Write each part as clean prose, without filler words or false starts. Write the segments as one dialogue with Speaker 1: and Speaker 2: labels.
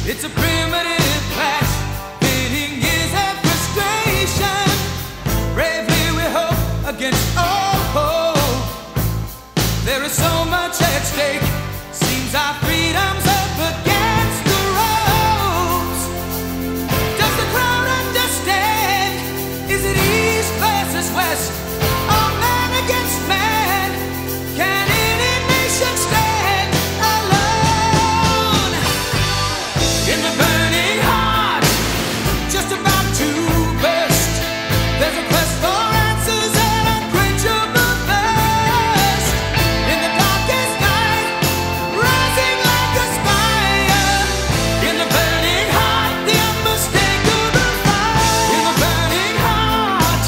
Speaker 1: It's a primitive clash, pitting years of frustration. Bravely we hope against all hope. There is so much at stake. Seems our freedom's up against the ropes. Does the crowd understand? Is it East versus West? Or man against man? Can any nation stand alone? In the burning heart, just about to burst, there's a quest for answers and unquenchable thirst. In the darkest night, rising like a spire. In the burning heart, the unmistakable fire. In the burning heart.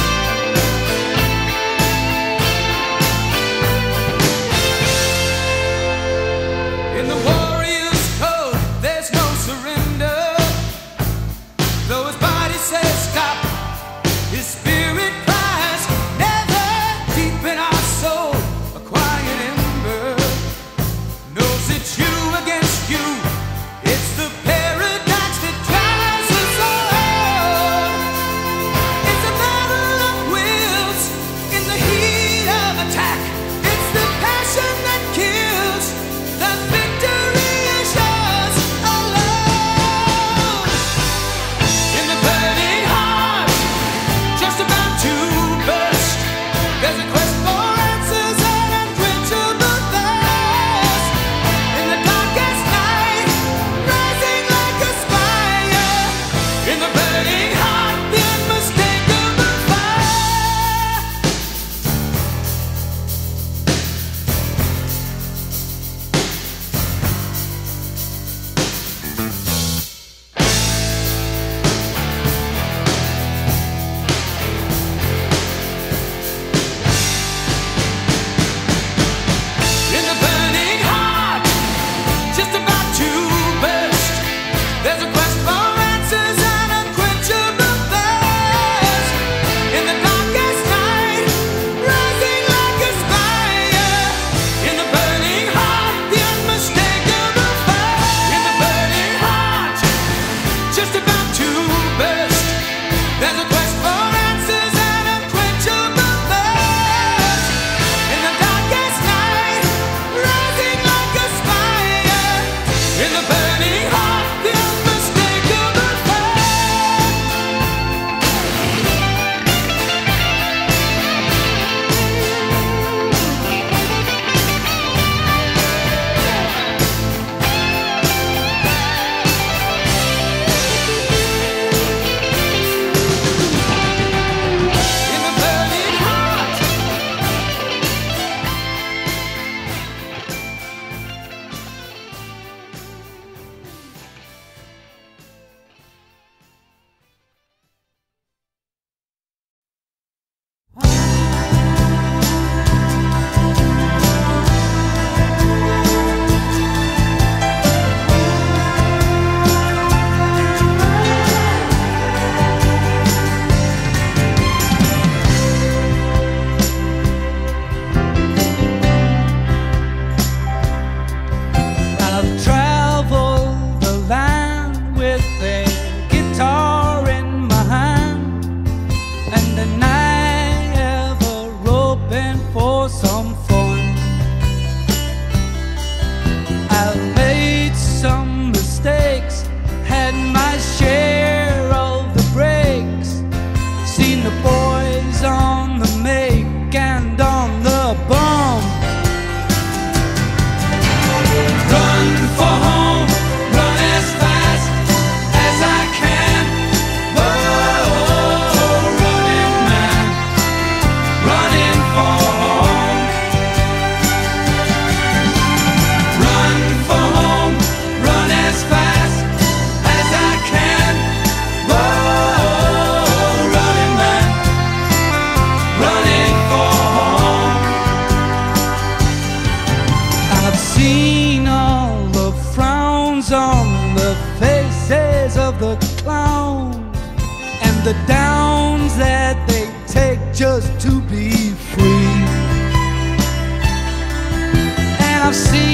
Speaker 1: In the warrior's code, there's no surrender. Though his body says stop, his spirit cries never. Deep in our soul, a quiet ember knows it's you against you. It's the paradox that drives us all. It's a battle of wills in the heat of attack. It's the passion that kills. The victory is yours alone. In the burning heart, just about to burst, there's a quest for answers and unquenchable thirst. In the darkest night, rising like a spire. In the burning heart, the unmistakable fire. In the burning heart, just about to burst, there's a quest for answers and unquenchable thirst. In the darkest night, rising like a spire. In the burning heart, the unmistakable fire. In the burning heart, just about to burst, there's a quest for answers and unquenchable thirst. In the darkest night, rising like a spire. In the burning heart, the unmistakable fire. In the burning heart.
Speaker 2: I've traveled the land with a guitar in my hand and a night ever open for some fun. I've made some mistakes, had my share of the breaks, seen the boys on the make and on the bum. Run for home, run as fast as I can. Whoa, running man, running for home. Run for home, run as fast as I can. Whoa, running man, running for home. I've seen all the frowns on the faces of the clowns and the downs that they take just to be free. And I've seen